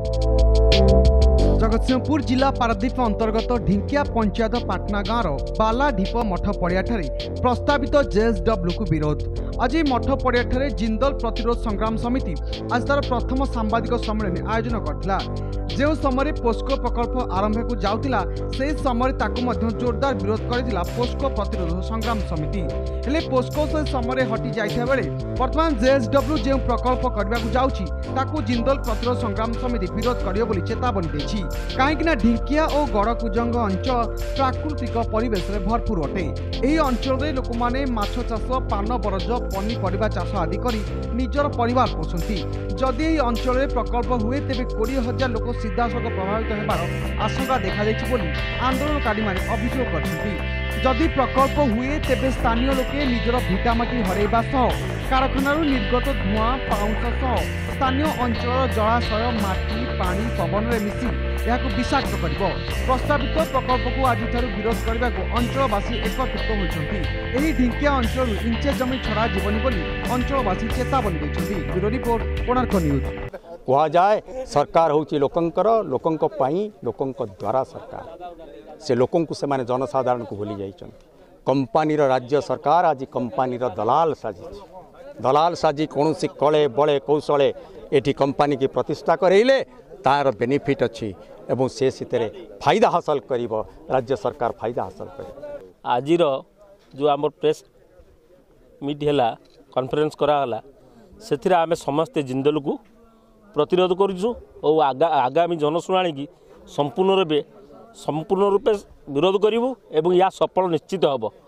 जगतसिंहपुर जिला पारादीप अंतर्गत ढिंकिया पंचायत पाटना गाँव बालाढीप मठ पड़िया प्रस्तावित जेएसडब्ल्यू को विरोध। आज मठ पड़िया जिंदल प्रतिरोध संग्राम समिति आज तार प्रथम सांबादिक सम्मेलन आयोजन करथिला। जो समय पोस्को प्रकल्प आरंभ को जाउतिला से समय ताकू जोरदार विरोध करथिला पोस्को प्रतिरोध संग्राम समिति। हेले पोस्को से समय हटि जाइथा बेले वर्तमान जेएसडब्ल्यू जो प्रकल्प करबा को जाउछि ताकू जिंदल प्रतिरोध संग्राम समिति विरोध करियो बोली चेतावनी देछि। कहीं ढिंकिया और गड़कुजंग अंचल प्राकृतिक परिवेश में भरपूर अटे। यही अंचल में लोक मैंने माछ चाष पान बरज पनीपरिया चाष आदि करी निजर परिवार पोषंती। जदि यही अंचल में प्रकल्प हुए तेज 20,000 लोक सीधासख प्रभावित होबार आशंका देखा बोली आंदोलनकारी माने अभियोग करछंती। जदि प्रकल्प हुए तेबे स्थानीय लोके निजर भिटामाटी हरैबा सह कारखानारू निर्गत धुआं पाउंस सह स्थानीय अंचल जलाशय माटी पानी पवन में मिसी यहां विषाक्त कर प्रस्तावित प्रकल्प को आज विरोध करने को अंचलवासी एकत्रित होती। ढिंकिया अंचल इंचे जमी छड़ा जीवनी बोली अंचलवासी चेतावनी देते। Bureau report Konark news. कह जाए सरकार हूँ लोकंकर लोकंक पाई लोकंक द्वारा सरकार से लोकों को से माने जनसाधारण को भूली जाइछन। कंपानीर राज्य सरकार आज कंपानीर दलाल साजी कौन सी कले बड़े कौशले एटी कंपानी की प्रतिष्ठा करेले तार बेनिफिट अच्छी एवं से फायदा हासिल करिब राज्य सरकार फायदा हासिल कर। आज जो आम प्रेस मीट है कॉन्फ्रेंस कराला से आम समस्ते जिंदल को प्रतिरोध करूँ और आगामी जनशुणाणी की संपूर्ण रूपे विरोध करूँ एवं या सफल निश्चित हम।